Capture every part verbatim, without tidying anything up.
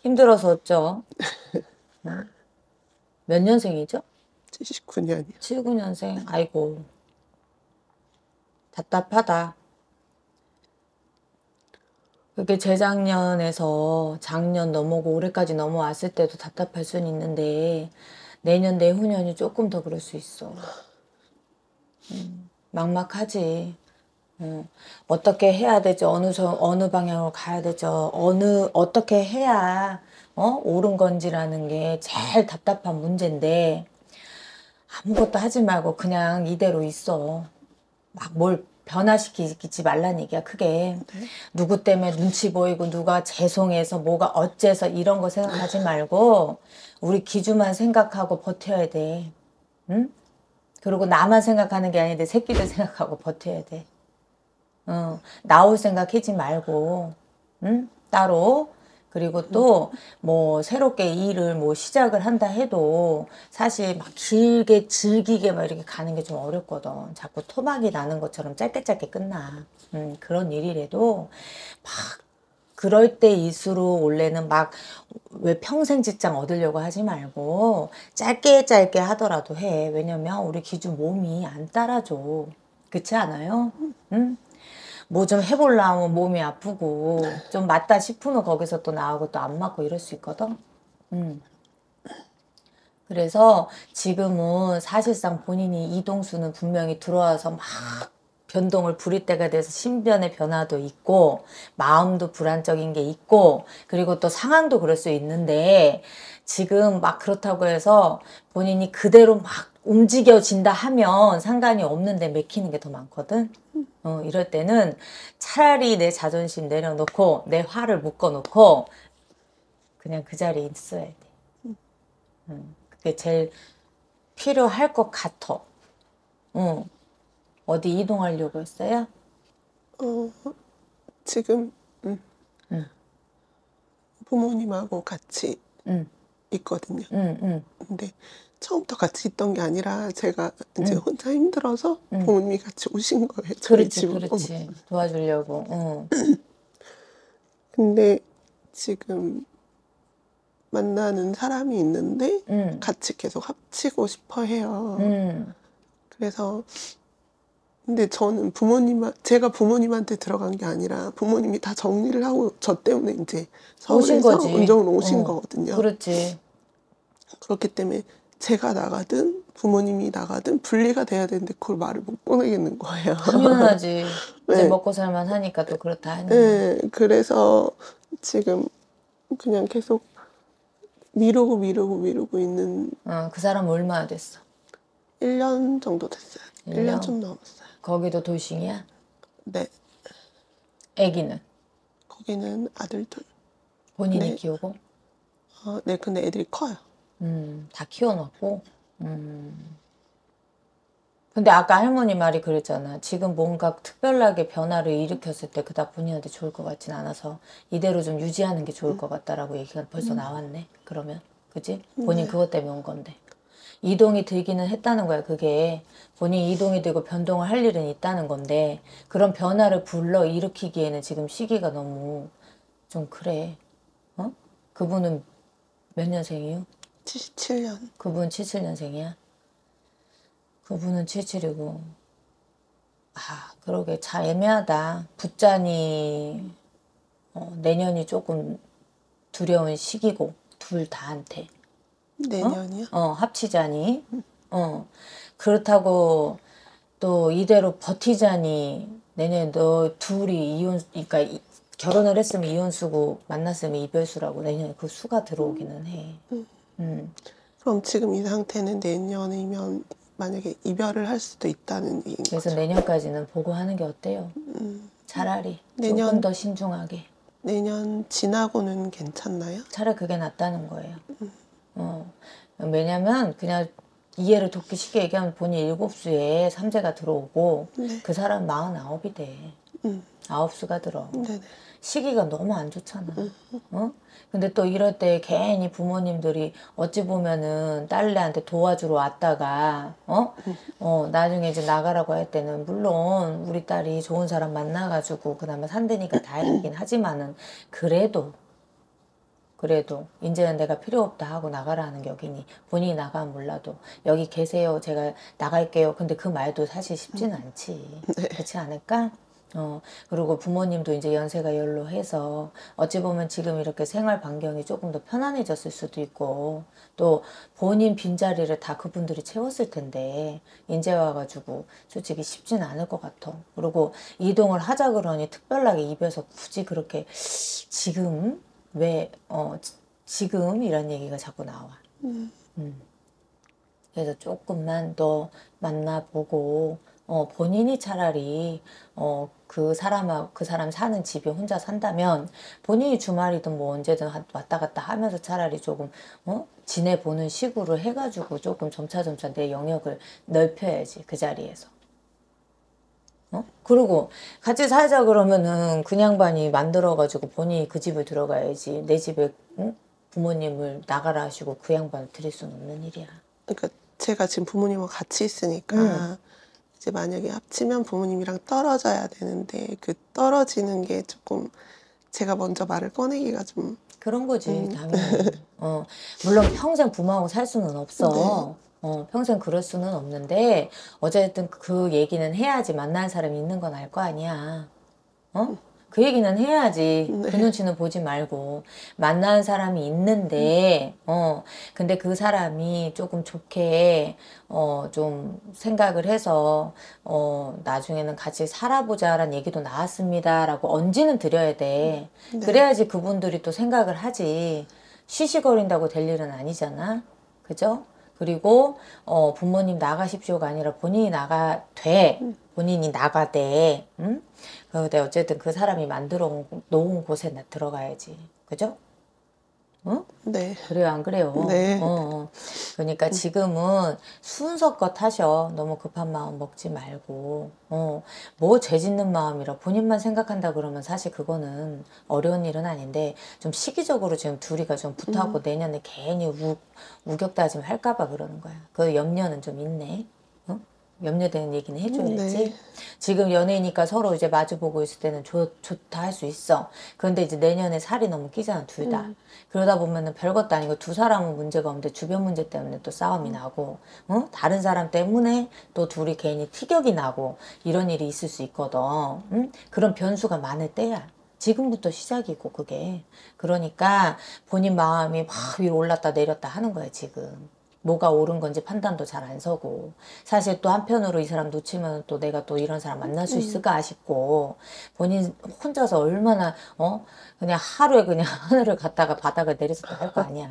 힘들어서 어쩌? 응? 몇 년생이죠? 칠십구 년이요. 칠십구 년생. 아이고. 답답하다. 그게 재작년에서 작년 넘어오고 올해까지 넘어왔을 때도 답답할 수는 있는데 내년 내후년이 조금 더 그럴 수 있어. 음, 막막하지. 음, 어떻게 해야 되지? 어느 저, 어느 방향으로 가야 되죠? 어느 어떻게 해야 어? 옳은 건지라는 게 제일 답답한 문제인데 아무것도 하지 말고 그냥 이대로 있어. 막 뭘 변화시키지 말란 얘기야, 크게. 네. 누구 때문에 눈치 보이고 누가 죄송해서 뭐가 어째서 이런 거 생각하지 말고 우리 기주만 생각하고 버텨야 돼. 응? 그리고 나만 생각하는 게 아닌데 새끼들 생각하고 버텨야 돼. 어, 나올 생각하지 말고, 응? 따로. 그리고 또, 뭐, 새롭게 일을 뭐 시작을 한다 해도 사실 막 길게, 즐기게 막 이렇게 가는 게 좀 어렵거든. 자꾸 토막이 나는 것처럼 짧게 짧게 끝나. 음, 그런 일이라도 막, 그럴 때일수록 원래는 막, 왜 평생 직장 얻으려고 하지 말고, 짧게 짧게 하더라도 해. 왜냐면 우리 기준 몸이 안 따라줘. 그렇지 않아요? 응? 뭐 좀 해보려면 몸이 아프고 좀 맞다 싶으면 거기서 또 나오고 또 안 맞고 이럴 수 있거든. 음. 그래서 지금은 사실상 본인이 이동수는 분명히 들어와서 막 변동을 부릴 때가 돼서 신변의 변화도 있고 마음도 불안적인 게 있고 그리고 또 상황도 그럴 수 있는데 지금 막 그렇다고 해서 본인이 그대로 막 움직여진다 하면 상관이 없는데 맥히는 게 더 많거든. 어, 이럴 때는 차라리 내 자존심 내려놓고 내 화를 묶어놓고 그냥 그 자리에 있어야 돼. 음, 그게 제일 필요할 것 같아. 응. 어디 이동하려고 했어요? 어, 지금 음, 응, 부모님하고 같이 응, 있거든요. 응, 응, 근데 처음부터 같이 있던 게 아니라 제가 이제 응, 혼자 힘들어서 응. 부모님이 같이 오신 거예요. 저희 그렇지, 집으로. 그렇지. 도와주려고. 응, 근데 지금 만나는 사람이 있는데 응, 같이 계속 합치고 싶어 해요. 응. 그래서 근데 저는 부모님, 제가 부모님한테 들어간 게 아니라 부모님이 다 정리를 하고 저 때문에 이제 오신 서울에서 거지. 원정으로 오신 어, 거거든요. 그렇지. 그렇기 때문에 제가 나가든 부모님이 나가든 분리가 돼야 되는데 그걸 말을 못 꺼내겠는 거예요. 당연하지. 이제 네, 먹고 살만 하니까 또 그렇다 하니. 네, 그래서 지금 그냥 계속 미루고 미루고 미루고 있는 어, 그 사람 얼마나 됐어? 일 년 정도 됐어요. 일 년 일 년? 좀 넘었어요. 거기도 돌싱이야? 네, 애기는? 거기는 아들 둘. 본인이 네, 키우고? 어, 네, 근데 애들이 커요. 음, 다 키워놓고? 음. 근데 아까 할머니 말이 그랬잖아. 지금 뭔가 특별하게 변화를 일으켰을 때 그닥 본인한테 좋을 것 같진 않아서 이대로 좀 유지하는 게 좋을 것 같다라고 얘기가 벌써 나왔네. 그러면. 그지? 본인 네, 그것 때문에 온 건데. 이동이 되기는 했다는 거야. 그게 본인 이동이 되고 변동을 할 일은 있다는 건데 그런 변화를 불러 일으키기에는 지금 시기가 너무 좀 그래. 어? 그분은 몇 년생이요? 칠십칠 년. 그분 칠십칠 년생이야? 그분은 칠십칠이고 아 그러게 참 애매하다. 붙자니 어, 내년이 조금 두려운 시기고 둘 다한테 어? 내년이요? 어 합치자니 어 그렇다고 또 이대로 버티자니 내년에 너 둘이 이혼 그러니까 이- 결혼을 했으면 이혼수고 만났으면 이별수라고 내년에 그 수가 들어오기는 해. 음. 그럼 지금 이 상태는 내년이면 만약에 이별을 할 수도 있다는 얘기인 그래서 거죠. 내년까지는 보고 하는 게 어때요? 차라리 조금 내년, 더 신중하게. 내년 지나고는 괜찮나요? 차라리 그게 낫다는 거예요. 어. 왜냐면 그냥 이해를 돕기 쉽게 얘기하면 본인 일곱 수에 삼재가 들어오고 네. 그 사람 마흔아홉이 돼. 음, 아홉 수가 들어. 네네. 시기가 너무 안 좋잖아. 어? 근데 또 이럴 때 괜히 부모님들이 어찌 보면은 딸내한테 도와주러 왔다가 어? 어, 나중에 이제 나가라고 할 때는 물론 우리 딸이 좋은 사람 만나가지고 그나마 산다니까 다행이긴 하지만은 그래도 그래도 이제는 내가 필요 없다 하고 나가라는 격이니 본인이 나가면 몰라도 여기 계세요. 제가 나갈게요. 근데 그 말도 사실 쉽지는 않지. 네. 그렇지 않을까? 어, 그리고 부모님도 이제 연세가 연로해서 어찌 보면 지금 이렇게 생활 반경이 조금 더 편안해졌을 수도 있고 또 본인 빈자리를 다 그분들이 채웠을 텐데 이제 와가지고 솔직히 쉽진 않을 것 같아. 그리고 이동을 하자 그러니 특별하게 입에서 굳이 그렇게 지금 왜, 어, 지- 지금 이런 얘기가 자꾸 나와. 음. 음. 그래서 조금만 더 만나보고, 어, 본인이 차라리, 어, 그 사람하고, 그 사람 사는 집에 혼자 산다면, 본인이 주말이든 뭐 언제든 하- 왔다 갔다 하면서 차라리 조금, 어? 지내보는 식으로 해가지고 조금 점차점차 내 영역을 넓혀야지, 그 자리에서. 어? 그리고 같이 살자 그러면은 그 양반이 만들어가지고 본인이 그 집을 들어가야지. 내 집에, 응? 부모님을 나가라 하시고 그 양반을 들일 수는 없는 일이야. 그러니까 제가 지금 부모님하고 같이 있으니까 응. 이제 만약에 합치면 부모님이랑 떨어져야 되는데 그 떨어지는 게 조금 제가 먼저 말을 꺼내기가 좀 그런 거지, 음. 당연히. 어, 물론 평생 부모하고 살 수는 네. 없어. 어, 평생 그럴 수는 없는데, 어쨌든 그 얘기는 해야지 만날 사람이 있는 건 알 거 아니야. 어? 그 얘기는 해야지. 그 네. 눈치는 보지 말고. 만난 사람이 있는데, 어, 근데 그 사람이 조금 좋게, 어, 좀 생각을 해서, 어, 나중에는 같이 살아보자라는 얘기도 나왔습니다라고 언지는 드려야 돼. 네. 그래야지 그분들이 또 생각을 하지. 쉬쉬거린다고 될 일은 아니잖아. 그죠? 그리고, 어, 부모님 나가십시오가 아니라 본인이 나가, 돼. 본인이 나가되, 응? 근데 어쨌든 그 사람이 만들어 놓은 곳에 나 들어가야지. 그죠? 응? 네. 그래요, 안 그래요? 네. 어, 어. 그러니까 지금은 순서껏 하셔. 너무 급한 마음 먹지 말고. 어, 뭐 죄 짓는 마음이라 본인만 생각한다 그러면 사실 그거는 어려운 일은 아닌데 좀 시기적으로 지금 둘이가 좀 붙하고 내년에 괜히 우, 우격다짐 할까봐 그러는 거야. 그 염려는 좀 있네. 어? 염려되는 얘기는 해줘야지. 네. 지금 연애니까 서로 이제 마주보고 있을 때는 좋, 좋다 할 수 있어. 그런데 이제 내년에 살이 너무 끼잖아, 둘 다. 그러다 보면은 별것도 아니고 두 사람은 문제가 없는데 주변 문제 때문에 또 싸움이 나고, 어? 다른 사람 때문에 또 둘이 괜히 티격이 나고 이런 일이 있을 수 있거든. 응? 그런 변수가 많을 때야. 지금부터 시작이고 그게. 그러니까 본인 마음이 막 위로 올랐다 내렸다 하는 거야, 지금. 뭐가 옳은 건지 판단도 잘 안 서고 사실 또 한편으로 이 사람 놓치면 또 내가 또 이런 사람 만날 수 있을까 싶고 본인 혼자서 얼마나 어 그냥 하루에 그냥 하늘을 갔다가 바닥을 내렸었다 할 거 아니야.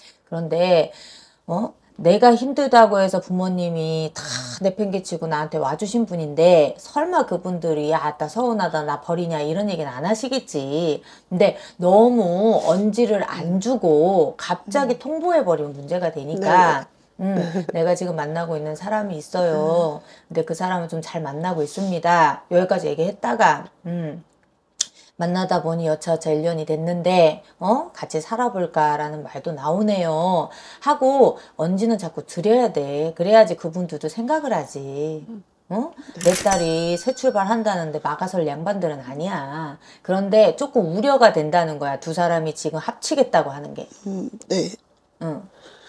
그런데 어 내가 힘들다고 해서 부모님이 다 내팽개치고 나한테 와주신 분인데 설마 그분들이 야, 나 서운하다 나 버리냐 이런 얘기는 안 하시겠지. 근데 너무 언지를 안 주고 갑자기 통보해버리면 문제가 네. 되니까 음, 내가 지금 만나고 있는 사람이 있어요. 근데 그 사람은 좀 잘 만나고 있습니다. 여기까지 얘기했다가 음, 만나다 보니 여차여차 일 년이 됐는데, 어? 같이 살아볼까라는 말도 나오네요. 하고, 언지는 자꾸 드려야 돼. 그래야지 그분들도 생각을 하지. 어? 내 딸이 새 출발한다는데 막아설 양반들은 아니야. 그런데 조금 우려가 된다는 거야. 두 사람이 지금 합치겠다고 하는 게. 음. 네. 응.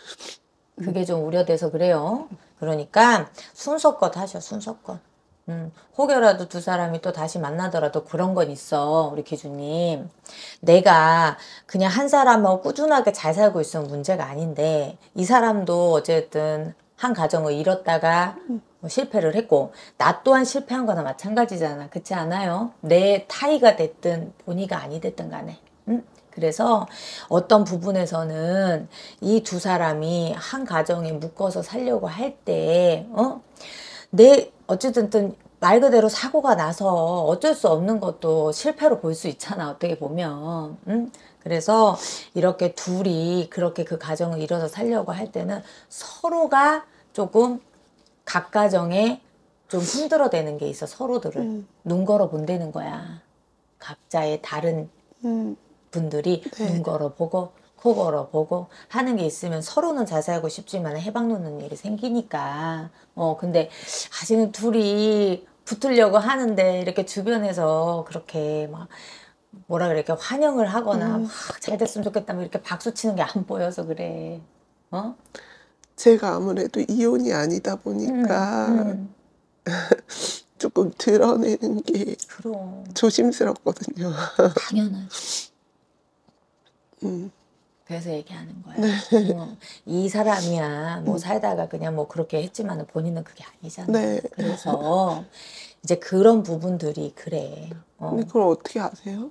그게 좀 우려돼서 그래요. 그러니까 순서껏 하셔, 순서껏. 음, 혹여라도 두 사람이 또 다시 만나더라도 그런 건 있어, 우리 기주님. 내가 그냥 한 사람하고 꾸준하게 잘 살고 있으면 문제가 아닌데, 이 사람도 어쨌든 한 가정을 잃었다가 뭐 실패를 했고, 나 또한 실패한 거나 마찬가지잖아. 그렇지 않아요? 내 타이가 됐든 본의가 아니 됐든 간에. 응? 그래서 어떤 부분에서는 이 두 사람이 한 가정에 묶어서 살려고 할 때, 어? 내, 어쨌든 말 그대로 사고가 나서 어쩔 수 없는 것도 실패로 볼 수 있잖아, 어떻게 보면. 응? 그래서 이렇게 둘이 그렇게 그 가정을 이뤄서 살려고 할 때는 서로가 조금 각 가정에 좀 흔들어대는 게 있어, 서로들을. 음. 눈 걸어 본다는 거야. 각자의 다른 음. 분들이 네. 눈 걸어보고 코 걸어보고 하는 게 있으면 서로는 잘 살고 싶지만 해방 놓는 일이 생기니까 어 근데 아직은 둘이 붙으려고 하는데 이렇게 주변에서 그렇게 막 뭐라 그래, 이렇게 환영을 하거나 음. 막 잘 됐으면 좋겠다 뭐 이렇게 박수 치는 게 안 보여서 그래. 어? 제가 아무래도 이혼이 아니다 응, 보니까 응. 조금 드러내는 게 그럼 조심스럽거든요. 당연하지. 음. 그래서 얘기하는 거야. 네. 어, 이 사람이야 뭐 음. 살다가 그냥 뭐 그렇게 했지만은 본인은 그게 아니잖아. 네. 그래서 이제 그런 부분들이 그래. 근데 어, 그걸 어떻게 아세요?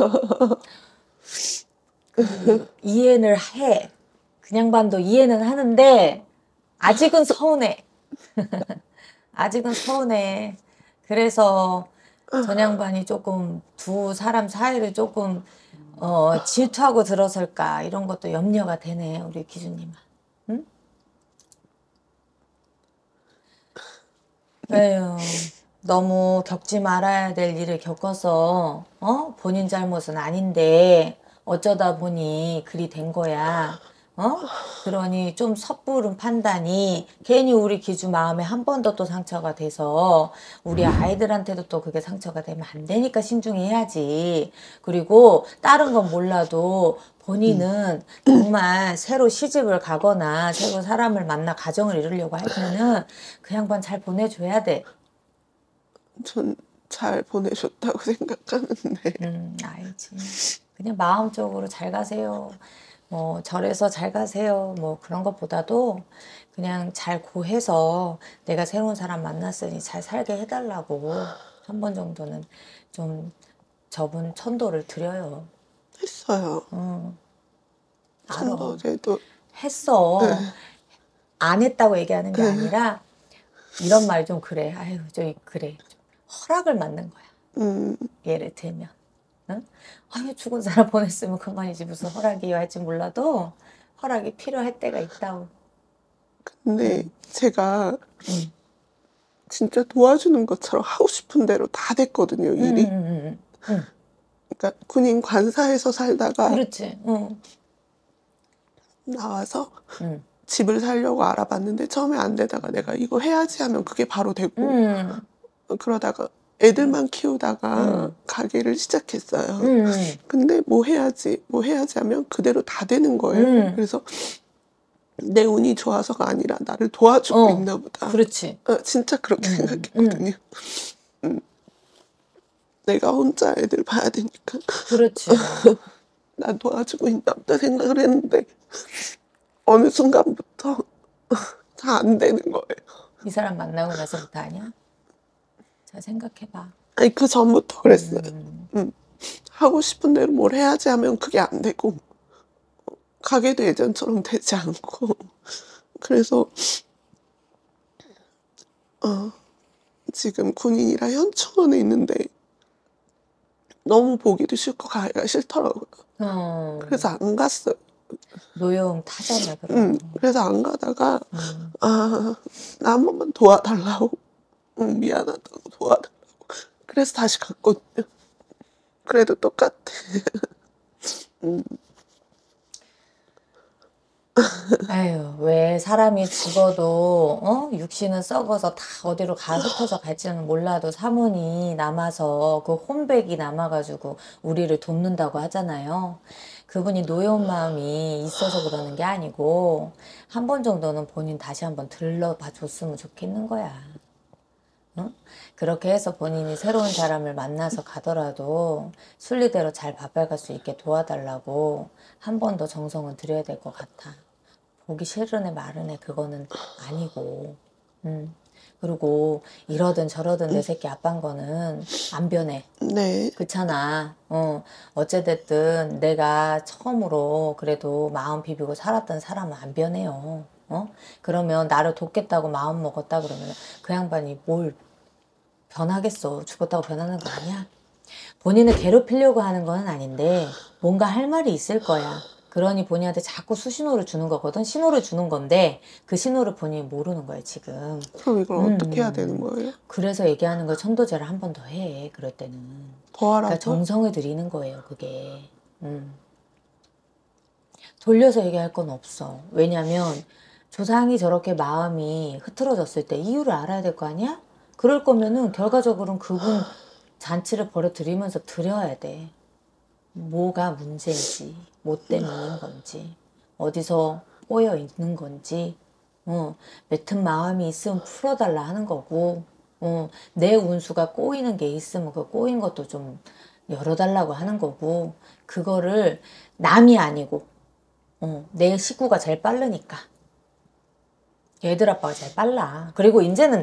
그 이해를 해. 그냥 반도 이해는 하는데 아직은 서운해. 아직은 서운해. 그래서 전 양반이 조금 두 사람 사이를 조금 어, 질투하고 들어설까 이런 것도 염려가 되네 우리 기준님아. 응? 에휴, 너무 겪지 말아야 될 일을 겪어서 어? 본인 잘못은 아닌데 어쩌다 보니 그리 된 거야. 어? 그러니 좀 섣부른 판단이 괜히 우리 기주 마음에 한 번 더 또 상처가 돼서 우리 아이들한테도 또 그게 상처가 되면 안 되니까 신중히 해야지. 그리고 다른 건 몰라도 본인은 정말 새로 시집을 가거나 새로 사람을 만나 가정을 이루려고 하면은 그 양반 잘 보내줘야 돼. 전 잘 보내셨다고 생각하는데. 음, 알지. 그냥 마음적으로 잘 가세요. 뭐 절에서 잘 가세요. 뭐 그런 것보다도 그냥 잘 고해서 내가 새로운 사람 만났으니 잘 살게 해달라고 한 번 정도는 좀 저분 천도를 드려요. 했어요. 응, 알아. 천도제도. 했어. 안 했다고 얘기하는 게 네. 아니라 이런 말 좀 그래. 아유, 저 그래. 좀 허락을 받는 거야. 음. 예를 들면. 응? 아유, 죽은 사람 보냈으면 그만이지 무슨 허락이요 할지 몰라도 허락이 필요할 때가 있다고. 근데 제가 응. 진짜 도와주는 것처럼 하고 싶은 대로 다 됐거든요, 응, 일이. 응, 응, 응. 그러니까 군인 관사에서 살다가 그렇지. 응, 나와서 응, 집을 사려고 알아봤는데 처음에 안 되다가 내가 이거 해야지 하면 그게 바로 되고, 응, 그러다가 애들만 키우다가 응, 가게를 시작했어요. 응, 근데 뭐 해야지, 뭐 해야지 하면 그대로 다 되는 거예요. 응. 그래서 내 운이 좋아서가 아니라 나를 도와주고 어, 있나 보다. 그렇지. 어, 진짜 그렇게 응, 생각했거든요. 음, 내가 혼자 애들 봐야 되니까 그렇지. 나 도와주고 있나 보다 생각을 했는데 어느 순간부터 다 안 되는 거예요. 이 사람 만나고 나서부터 아니야? 잘 생각해봐. 아니 그 전부터 그랬어요. 음, 음, 하고 싶은 대로 뭘 해야지 하면 그게 안 되고 가게도 예전처럼 되지 않고 그래서 어, 지금 군인이라 현충원에 있는데 너무 보기도 싫고 가기가 싫더라고요. 어, 그래서 안 갔어요. 노여움 타잖아, 음, 그럼. 그래서 안 가다가 음, 아, 나 한 번만 도와달라고. 응, 미안하다고 도와달라고. 그래서 다시 갔거든요. 그래도 똑같아. 음, 아유, 왜 사람이 죽어도, 어? 육신은 썩어서 다 어디로 가 흩어져 갈지는 몰라도 사문이 남아서 그 혼백이 남아가지고 우리를 돕는다고 하잖아요. 그분이 노여운 마음이 있어서 그러는 게 아니고, 한 번 정도는 본인 다시 한번 들러봐 줬으면 좋겠는 거야. 응? 그렇게 해서 본인이 새로운 사람을 만나서 가더라도 순리대로 잘 밥해갈 수 있게 도와달라고 한 번 더 정성은 들여야 될 것 같아. 보기 싫으네 마르네 그거는 아니고. 음. 그리고 이러든 저러든 내 새끼 아빠인 거는 안 변해. 네. 그렇잖아. 어, 어찌됐든 내가 처음으로 그래도 마음 비비고 살았던 사람은 안 변해요. 어? 그러면 나를 돕겠다고 마음 먹었다 그러면 그 양반이 뭘 변하겠어. 죽었다고 변하는 거 아니야? 본인을 괴롭히려고 하는 건 아닌데 뭔가 할 말이 있을 거야. 그러니 본인한테 자꾸 수신호를 주는 거거든. 신호를 주는 건데 그 신호를 본인이 모르는 거야 지금. 그럼 이걸 어떻게 해야 되는 음, 거예요? 그래서 얘기하는 거 천도제를 한 번 더 해. 그럴 때는. 더 그러니까 하라고요? 정성을 들이는 거예요. 그게. 음. 돌려서 얘기할 건 없어. 왜냐면 조상이 저렇게 마음이 흐트러졌을 때 이유를 알아야 될 거 아니야? 그럴 거면은 결과적으로는 그분 잔치를 벌어들이면서 드려야 돼. 뭐가 문제인지, 뭐 때문인 건지, 어디서 꼬여 있는 건지, 어, 맺은 마음이 있으면 풀어달라 하는 거고, 어, 내 운수가 꼬이는 게 있으면 그 꼬인 것도 좀 열어달라고 하는 거고, 그거를 남이 아니고, 어, 내 식구가 제일 빠르니까. 얘들 아빠가 제일 빨라. 그리고 이제는,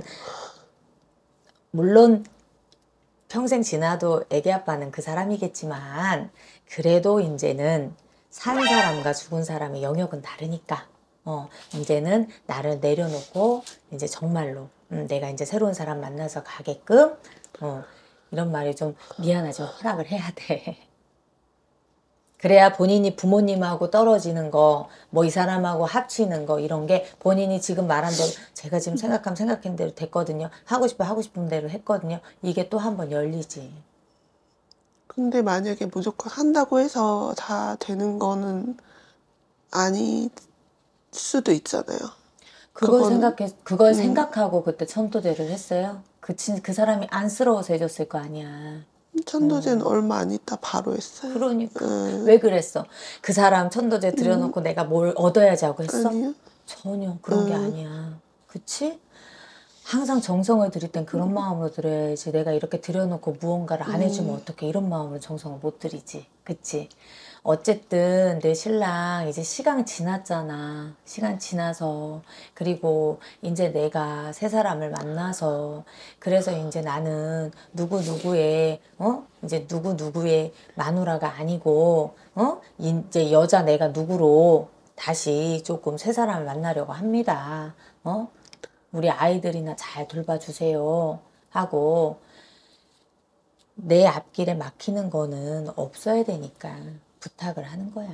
물론, 평생 지나도 애기 아빠는 그 사람이겠지만, 그래도 이제는 산 사람과 죽은 사람의 영역은 다르니까, 어, 이제는 나를 내려놓고, 이제 정말로, 음, 내가 이제 새로운 사람 만나서 가게끔, 어, 이런 말이 좀 미안하지만 허락을 해야 돼. 그래야 본인이 부모님하고 떨어지는 거, 뭐 이 사람하고 합치는 거, 이런 게 본인이 지금 말한 대로, 제가 지금 생각하면 생각한 대로 됐거든요. 하고 싶어 하고 싶은 대로 했거든요. 이게 또 한 번 열리지. 근데 만약에 무조건 한다고 해서 다 되는 거는 아닐 수도 있잖아요. 그걸 그거는- 생각해, 그걸 음. 생각하고 그때 천도제를 했어요. 그, 친, 그 사람이 안쓰러워서 해줬을 거 아니야. 천도제는 얼마 안 있다 바로 했어요. 그러니까. 음. 왜 그랬어? 그 사람 천도제 들여놓고 내가 뭘 얻어야지 하고 했어? 아니요. 전혀 그런 게 음. 아니야. 그치? 항상 정성을 들일 땐 그런 마음으로 들여야지. 내가 이렇게 들여놓고 무언가를 안 해주면 어떻게 이런 마음으로 정성을 못 들이지. 그치? 어쨌든 내 신랑 이제 시간 지났잖아. 시간 지나서 그리고 이제 내가 새 사람을 만나서 그래서 이제 나는 누구 누구의 어 이제 누구 누구의 마누라가 아니고 어 이제 여자 내가 누구로 다시 조금 새 사람을 만나려고 합니다. 어 우리 아이들이나 잘 돌봐주세요 하고 내 앞길에 막히는 거는 없어야 되니까 부탁을 하는 거야.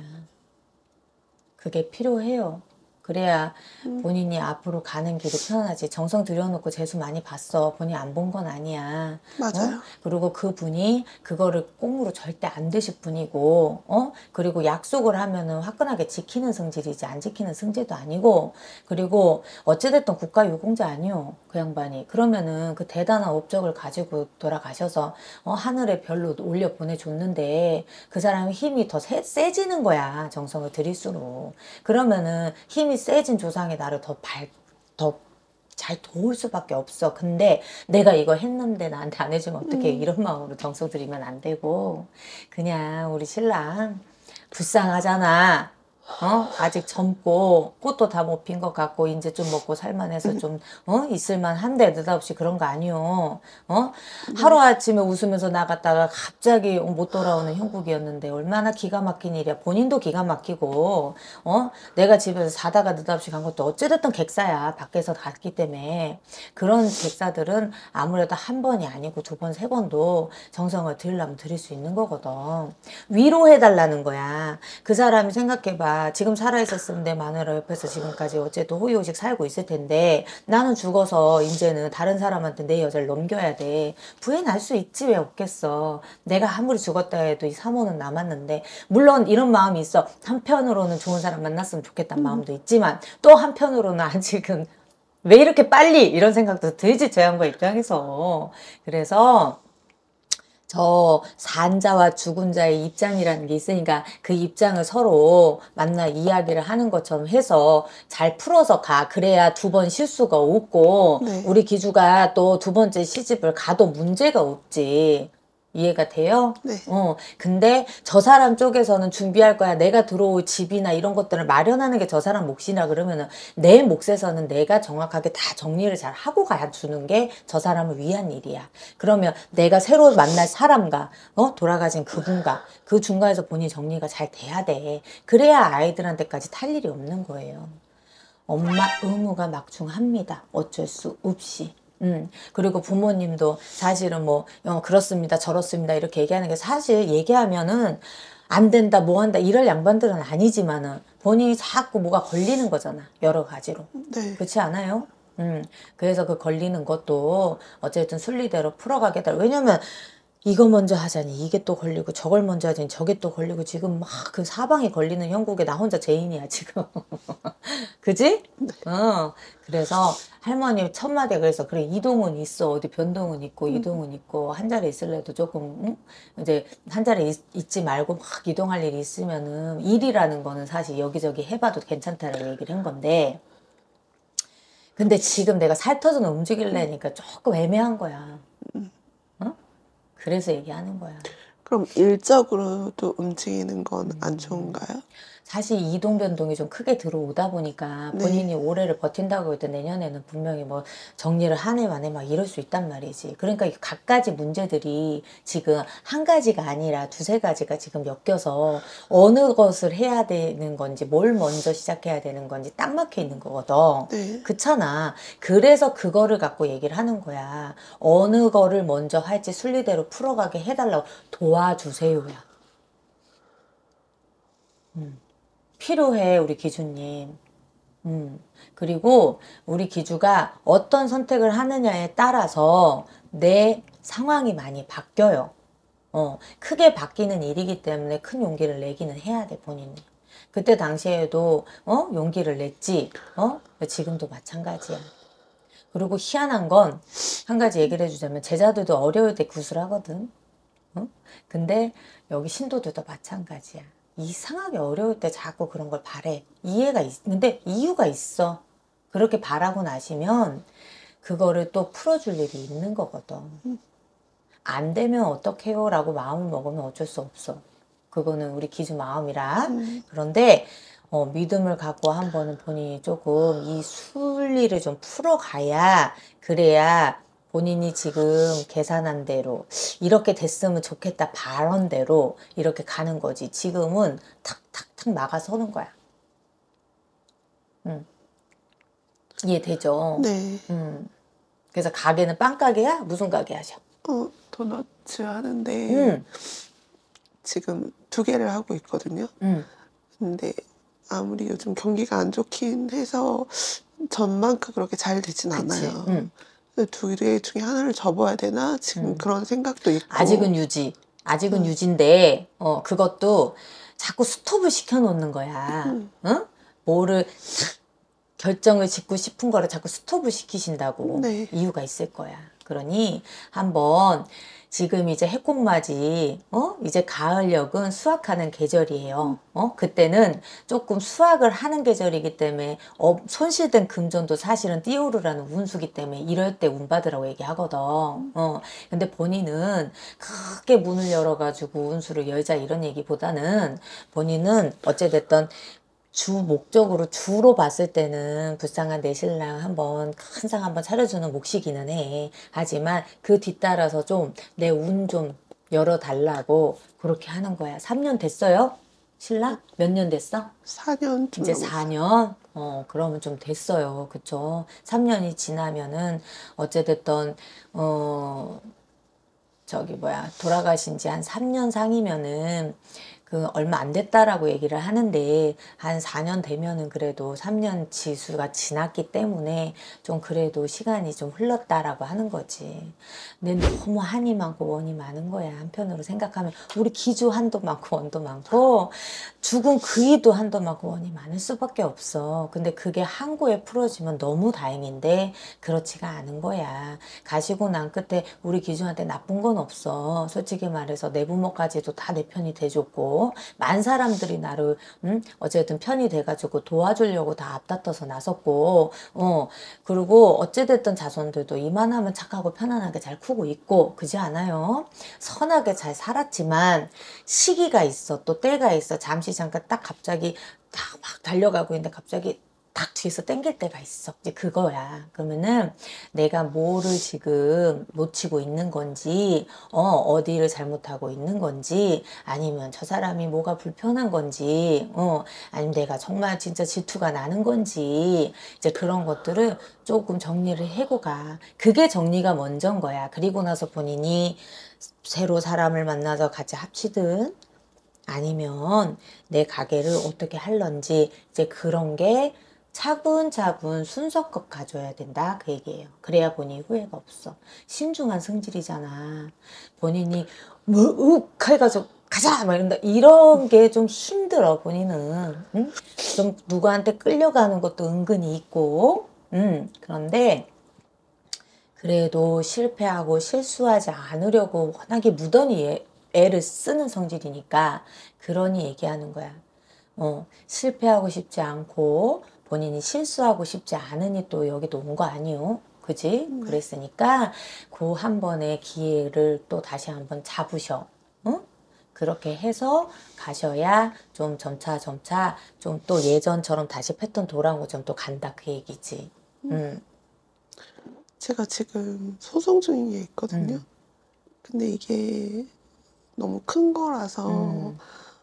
그게 필요해요. 그래야 본인이 앞으로 가는 길이 편안하지. 정성 들여놓고 재수 많이 봤어. 본인이 안 본 건 아니야. 맞아요. 어? 그리고 그 분이 그거를 꽁으로 절대 안 되실 분이고, 어? 그리고 약속을 하면은 화끈하게 지키는 성질이지 안 지키는 성질도 아니고, 그리고 어찌됐든 국가유공자 아니요. 그 양반이. 그러면은 그 대단한 업적을 가지고 돌아가셔서 어? 하늘에 별로 올려 보내줬는데 그 사람의 힘이 더 세, 세지는 거야. 정성을 들일수록. 그러면은 힘이 세진 조상이 나를 더 발, 더 잘 도울 수밖에 없어. 근데 내가 이거 했는데 나한테 안 해주면 어떻게 이런 마음으로 정성 들이면 안 되고 그냥 우리 신랑 불쌍하잖아. 어? 아직 젊고 꽃도 다 못 핀 것 같고 이제 좀 먹고 살만해서 좀 어? 있을만 한데 느닷없이 그런 거 아니요. 어? 하루아침에 웃으면서 나갔다가 갑자기 못 돌아오는 형국이었는데 얼마나 기가 막힌 일이야. 본인도 기가 막히고 어? 내가 집에서 자다가 느닷없이 간 것도 어찌됐든 객사야. 밖에서 갔기 때문에 그런 객사들은 아무래도 한 번이 아니고 두 번, 세 번도 정성을 들이려면 들일 수 있는 거거든. 위로해달라는 거야. 그 사람이 생각해봐. 지금 살아있었으면 내 마누라 옆에서 지금까지 어쨌든 호의호식 살고 있을 텐데 나는 죽어서 이제는 다른 사람한테 내 여자를 넘겨야 돼. 부인할 수 있지 왜 없겠어. 내가 아무리 죽었다 해도 이 사모는 남았는데 물론 이런 마음이 있어. 한편으로는 좋은 사람 만났으면 좋겠다는 마음도 있지만 또 한편으로는 아직은 왜 이렇게 빨리 이런 생각도 들지 저 양반 입장에서. 그래서 저 산자와 죽은 자의 입장이라는 게 있으니까 그 입장을 서로 만나 이야기를 하는 것처럼 해서 잘 풀어서 가. 그래야 두 번 실수가 없고 네. 우리 기주가 또 두 번째 시집을 가도 문제가 없지. 이해가 돼요? 네. 어, 근데 저 사람 쪽에서는 준비할 거야. 내가 들어올 집이나 이런 것들을 마련하는 게 저 사람 몫이라 그러면은 내 몫에서는 내가 정확하게 다 정리를 잘 하고 가주는 게 저 사람을 위한 일이야. 그러면 내가 새로 만날 사람과 어, 돌아가신 그분과 그 중간에서 본인 정리가 잘 돼야 돼. 그래야 아이들한테까지 탈 일이 없는 거예요. 엄마 의무가 막중합니다. 어쩔 수 없이. 음, 그리고 부모님도 사실은 뭐, 어, 그렇습니다, 저렇습니다, 이렇게 얘기하는 게 사실 얘기하면은 안 된다, 뭐 한다, 이럴 양반들은 아니지만은 본인이 자꾸 뭐가 걸리는 거잖아. 여러 가지로. 네. 그렇지 않아요? 음, 그래서 그 걸리는 것도 어쨌든 순리대로 풀어가겠다. 왜냐면 이거 먼저 하자니 이게 또 걸리고 저걸 먼저 하자니 저게 또 걸리고 지금 막 그 사방에 걸리는 형국에 나 혼자 죄인이야 지금. 그지? 어. 그래서 할머니 첫 마디가 그래서 그래 이동은 있어 어디 변동은 있고 이동은 있고 한 자리 있을래도 조금 응? 이제 한 자리 있, 있지 말고 막 이동할 일이 있으면은 일이라는 거는 사실 여기저기 해봐도 괜찮다라고 얘기를 한 건데 근데 지금 내가 살터서 움직일래니까 조금 애매한 거야. 어? 그래서 얘기하는 거야. 그럼 일적으로도 움직이는 건 안 좋은가요? 사실 이동 변동이 좀 크게 들어오다 보니까 네. 본인이 올해를 버틴다고 해도 내년에는 분명히 뭐 정리를 한 해 만에 막 이럴 수 있단 말이지. 그러니까 이 갖가지 문제들이 지금 한 가지가 아니라 두세 가지가 지금 엮여서 어느 것을 해야 되는 건지 뭘 먼저 시작해야 되는 건지 딱 막혀 있는 거거든. 네. 그렇잖아. 그래서 그거를 갖고 얘기를 하는 거야. 어느 거를 먼저 할지 순리대로 풀어가게 해달라고 도와주세요야. 음. 필요해 우리 기주님. 음. 그리고 우리 기주가 어떤 선택을 하느냐에 따라서 내 상황이 많이 바뀌어요. 어, 크게 바뀌는 일이기 때문에 큰 용기를 내기는 해야 돼 본인이. 그때 당시에도 어 용기를 냈지. 어 지금도 마찬가지야. 그리고 희한한 건 한 가지 얘기를 해주자면 제자들도 어려울 때 구슬하거든. 어? 근데 여기 신도들도 마찬가지야. 이상하게 어려울 때 자꾸 그런 걸 바래. 이해가 있는데 이유가 있어. 그렇게 바라고 나시면 그거를 또 풀어줄 일이 있는 거거든. 안 되면 어떡해요? 라고 마음을 먹으면 어쩔 수 없어. 그거는 우리 기주 마음이라. 음. 그런데 어, 믿음을 갖고 한번은 본인이 조금 이 순리를 좀 풀어가야 그래야 본인이 지금 계산한 대로 이렇게 됐으면 좋겠다 발언대로 이렇게 가는 거지. 지금은 탁탁탁 나가서는 거야. 음. 이해되죠? 네. 음. 그래서 가게는 빵 가게야? 무슨 가게 하셔? 어, 도너츠 하는데 음. 지금 두 개를 하고 있거든요. 음. 근데 아무리 요즘 경기가 안 좋긴 해서 전만큼 그렇게 잘 되진 그치. 않아요. 음. 두 개 중에 하나를 접어야 되나 지금 음. 그런 생각도 있고. 아직은 유지. 아직은 음. 유지인데 어 그것도 자꾸 스톱을 시켜놓는 거야. 음. 응? 뭐를 결정을 짓고 싶은 거를 자꾸 스톱을 시키신다고. 네. 이유가 있을 거야. 그러니 한번 지금 이제 해콩맞이 어 이제 가을녘은 수확하는 계절이에요. 어 그때는 조금 수확을 하는 계절이기 때문에 어, 손실된 금전도 사실은 띄오르라는 운수기 때문에 이럴 때 운 받으라고 얘기하거든. 어 근데 본인은 크게 문을 열어가지고 운수를 열자 이런 얘기보다는 본인은 어찌됐든 주 목적으로 주로 봤을 때는 불쌍한 내 신랑 한번 큰 상 한번 차려주는 몫이기는 해. 하지만 그 뒤따라서 좀 내 운 좀 열어달라고 그렇게 하는 거야. 삼 년 됐어요? 신랑? 몇 년 됐어? 사 년 좀 이제 넘었어요. 사 년? 어, 그러면 좀 됐어요. 그쵸? 삼 년이 지나면은 어찌됐든, 어, 저기 뭐야, 돌아가신 지 한 삼 년 상이면은 그 얼마 안 됐다라고 얘기를 하는데 한 사 년 되면은 그래도 삼 년 지수가 지났기 때문에 좀 그래도 시간이 좀 흘렀다라고 하는 거지. 근데 너무 한이 많고 원이 많은 거야. 한편으로 생각하면 우리 기주 한도 많고 원도 많고 죽은 그이도 한도 많고 원이 많을 수밖에 없어. 근데 그게 항구에 풀어지면 너무 다행인데 그렇지가 않은 거야. 가시고 난 끝에 우리 기주한테 나쁜 건 없어. 솔직히 말해서 내 부모까지도 다 내 편이 돼줬고 만 사람들이 나를 음? 어쨌든 편이 돼가지고 도와주려고 다 앞다퉈서 나섰고 어 그리고 어찌됐든 자손들도 이만하면 착하고 편안하게 잘 크고 있고 그지 않아요? 선하게 잘 살았지만 시기가 있어 또 때가 있어 잠시 잠깐 딱 갑자기 딱 막 달려가고 있는데 갑자기 딱 뒤에서 땡길 때가 있어. 이제 그거야. 그러면은 내가 뭐를 지금 놓치고 있는 건지, 어, 어디를 잘못하고 있는 건지, 아니면 저 사람이 뭐가 불편한 건지, 어, 아니면 내가 정말 진짜 질투가 나는 건지, 이제 그런 것들을 조금 정리를 해고 가. 그게 정리가 먼저인 거야. 그리고 나서 본인이 새로 사람을 만나서 같이 합치든, 아니면 내 가게를 어떻게 할런지, 이제 그런 게 차분차분 순서껏 가져야 된다 그 얘기예요. 그래야 본인이 후회가 없어. 신중한 성질이잖아. 본인이 뭐욱 해가지고 가자 막 이런다 이런 게 좀 힘들어 본인은. 응? 좀 누구한테 끌려가는 것도 은근히 있고. 응. 그런데 그래도 실패하고 실수하지 않으려고 워낙에 무던히 애, 애를 쓰는 성질이니까 그러니 얘기하는 거야. 어, 실패하고 싶지 않고 본인이 실수하고 싶지 않으니 또 여기도 온 거 아니요? 그지? 네. 그랬으니까 그 한 번의 기회를 또 다시 한번 잡으셔. 응? 그렇게 해서 가셔야 좀 점차 점차 좀 또 예전처럼 다시 패턴 돌아온 것처럼 또 간다 그 얘기지. 음. 제가 지금 소송 중인 게 있거든요. 음. 근데 이게 너무 큰 거라서 음.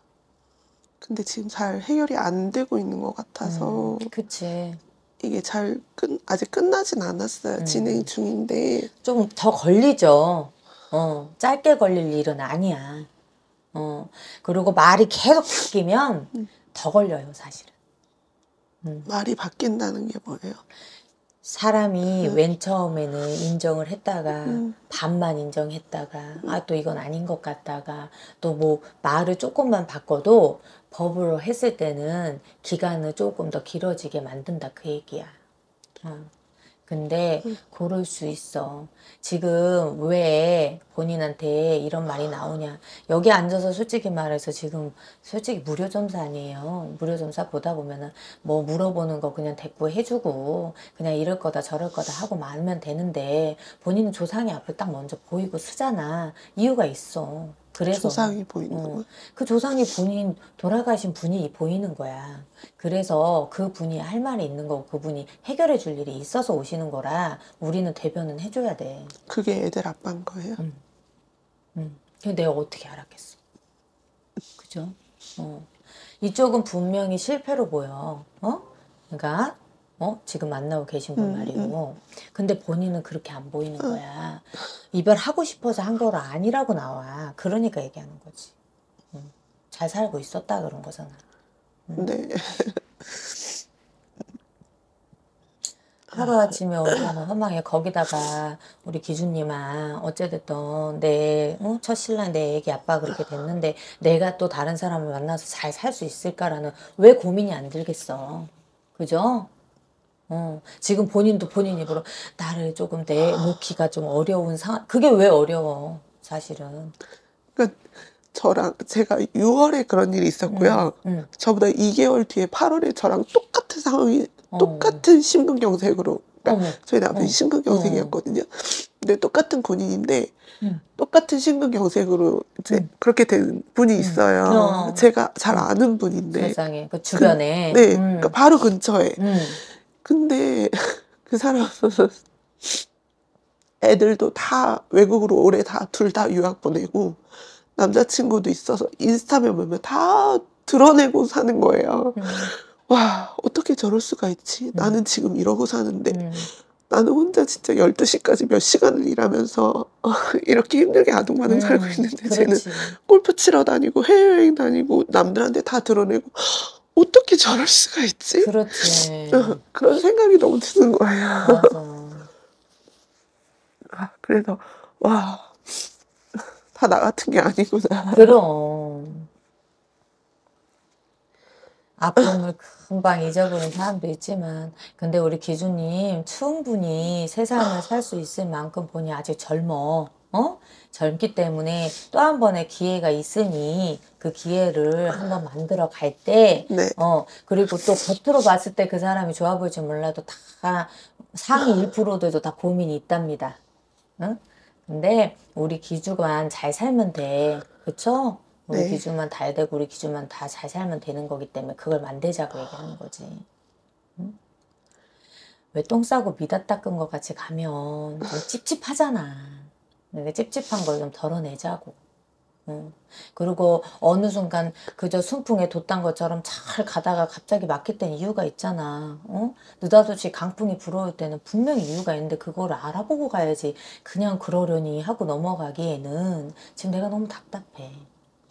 근데 지금 잘 해결이 안 되고 있는 것 같아서 음. 그치. 이게 잘 끝, 아직 끝나진 않았어요. 음. 진행 중인데 좀 더 걸리죠. 어, 짧게 걸릴 일은 아니야. 어, 그리고 말이 계속 바뀌면 더 걸려요, 사실은. 말이 바뀐다는 게 뭐예요? 사람이 맨 처음에는 인정을 했다가 음. 반만 인정했다가 아, 또 이건 아닌 것 같다가 또 뭐 말을 조금만 바꿔도 법으로 했을 때는 기간을 조금 더 길어지게 만든다 그 얘기야. 어. 근데 그럴 수 있어. 지금 왜 본인한테 이런 말이 나오냐. 여기 앉아서 솔직히 말해서 지금 솔직히 무료점사 아니에요. 무료점사 보다 보면은 뭐 물어보는 거 그냥 대꾸 해주고 그냥 이럴 거다 저럴 거다 하고 말면 되는데 본인은 조상이 앞에 딱 먼저 보이고 쓰잖아. 이유가 있어. 그래서 조상이 보인다고요? 어, 그 조상이 본인 돌아가신 분이 보이는 거야. 그래서 그 분이 할 말이 있는 거고 그분이 해결해 줄 일이 있어서 오시는 거라 우리는 대변은 해줘야 돼. 그게 애들 아빠인 거예요? 음. 근데 내가 어떻게 알았겠어. 그죠? 어. 이쪽은 분명히 실패로 보여. 어? 그러니까 어? 지금 만나고 계신 분 말이요. 근데 본인은 그렇게 안 보이는 거야. 이별하고 싶어서 한 거라 아니라고 나와. 그러니까 얘기하는 거지. 음. 잘 살고 있었다 그런 거잖아. 네. 하루아침에 얼마나 허망해. 거기다가 우리 기준님아 어찌됐든 내 어? 첫신랑 내 애기 아빠 그렇게 됐는데 내가 또 다른 사람을 만나서 잘 살 수 있을까라는 왜 고민이 안 들겠어. 그죠? 어, 지금 본인도 본인 입으로 나를 조금 내놓기가 좀 어려운 상황. 그게 왜 어려워 사실은. 그러니까 저랑 제가 유월에 그런 일이 있었고요. 음, 음. 저보다 이 개월 뒤에 팔월에 저랑 똑같은 상황이 어. 똑같은 심근경색으로 그러니까 어머. 저희 남편이 어. 심근경색이었거든요. 근데 똑같은 군인인데 음. 똑같은 심근경색으로 이제 그렇게 된 분이 있어요. 어. 제가 잘 아는 분인데 세상에 그 주변에. 네, 음. 그러니까 바로 근처에. 음. 근데 그 사람은 애들도 다 외국으로 올해 다 둘 다 유학 보내고 남자친구도 있어서 인스타면 보면 다 드러내고 사는 거예요. 음. 와, 어떻게 저럴 수가 있지? 나는 지금 이러고 사는데 음. 나는 혼자 진짜 열두 시까지 몇 시간을 일하면서 어, 이렇게 힘들게 아둥바둥 음, 살고 있는데 쟤는 그렇지. 골프 치러 다니고 해외여행 다니고 남들한테 다 드러내고 어떻게 저럴 수가 있지? 그렇지. 그런 생각이 너무 드는 거예요. 맞아. 아, 그래서 와, 다 나 같은 게 아니구나. 그럼. 아픔을 금방 잊어버린 사람도 있지만, 근데 우리 기주님 충분히 세상을 살 수 있을 만큼 본이 아직 젊어. 어? 젊기 때문에 또 한 번의 기회가 있으니 그 기회를 한번 만들어 갈 때, 네. 어, 그리고 또 겉으로 봤을 때 그 사람이 좋아 보일지 몰라도 다 상위 일 퍼센트도 다 고민이 있답니다. 응? 근데 우리 기주만 잘 살면 돼. 그쵸? 우리 네. 기주만 잘 되고 우리 기주만 다 잘 살면 되는 거기 때문에 그걸 만들자고 얘기하는 거지. 응? 왜 똥 싸고 미다 닦은 것 같이 가면 좀 찝찝하잖아. 그러니까 찝찝한 걸 좀 덜어내자고. 응. 그리고 어느 순간 그저 순풍에 돛단 것처럼 잘 가다가 갑자기 막힐 땐 이유가 있잖아. 어? 느닷없이 강풍이 불어올 때는 분명히 이유가 있는데 그걸 알아보고 가야지. 그냥 그러려니 하고 넘어가기에는 지금 내가 너무 답답해.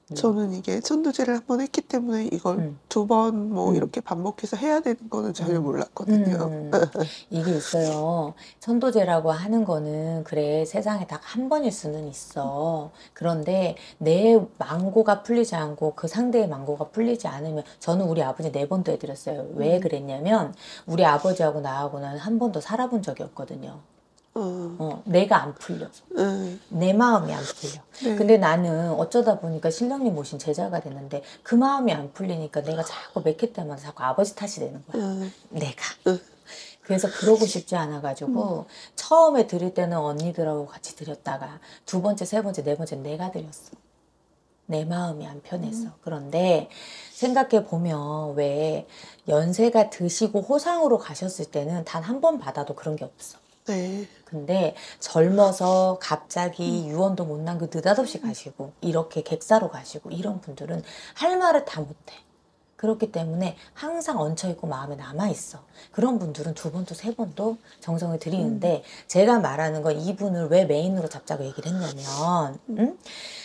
저는 이게 천도제를 한 번 했기 때문에 이걸 음. 두 번 뭐 음. 이렇게 반복해서 해야 되는 거는 전혀 몰랐거든요. 음, 이게 있어요. 천도제라고 하는 거는 그래 세상에 딱 한 번일 수는 있어. 그런데 내 망고가 풀리지 않고 그 상대의 망고가 풀리지 않으면 저는 우리 아버지 네 번도 해드렸어요. 왜 음. 그랬냐면 우리 아버지하고 나하고는 한 번도 살아본 적이 없거든요. 어, 어, 내가 안 풀려서. 음, 내 마음이 안 풀려. 네. 근데 나는 어쩌다 보니까 신령님 모신 제자가 됐는데 그 마음이 안 풀리니까 내가 자꾸 맥힐 때마다 자꾸 아버지 탓이 되는 거야. 음, 내가. 음. 그래서 그러고 싶지 않아가지고 처음에 드릴 때는 언니들하고 같이 드렸다가 두 번째, 세 번째, 네 번째 내가 드렸어. 내 마음이 안 편해서. 그런데 생각해 보면 왜 연세가 드시고 호상으로 가셨을 때는 단 한 번 받아도 그런 게 없어. 네. 근데 젊어서 갑자기 유언도 못 남고 느닷없이 가시고 이렇게 객사로 가시고 이런 분들은 할 말을 다 못해. 그렇기 때문에 항상 얹혀있고 마음에 남아있어. 그런 분들은 두 번도 세 번도 정성을 들이는데 제가 말하는 건 이분을 왜 메인으로 잡자고 얘기를 했냐면 응?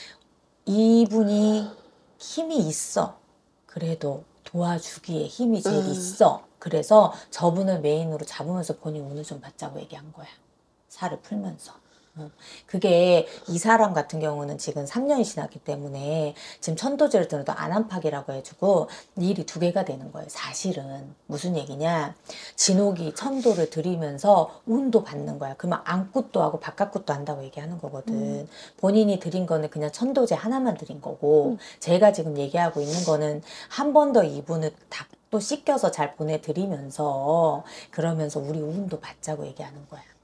이분이 힘이 있어. 그래도 도와주기에 힘이 제일 음. 있어. 그래서 저분을 메인으로 잡으면서 본인 운을 좀 받자고 얘기한 거야. 살을 풀면서. 어. 그게 이 사람 같은 경우는 지금 삼 년이 지났기 때문에 지금 천도제를 들어도 안암팍이라고 해주고 일이 두 개가 되는 거예요. 사실은 무슨 얘기냐, 진옥이 천도를 들이면서 운도 받는 거야. 그러면 안굿도 하고 바깥굿도 한다고 얘기하는 거거든. 음. 본인이 드린 거는 그냥 천도제 하나만 드린 거고 음. 제가 지금 얘기하고 있는 거는 한 번 더 이분을 다 또 씻겨서 잘 보내드리면서 그러면서 우리 운도 받자고 얘기하는 거야.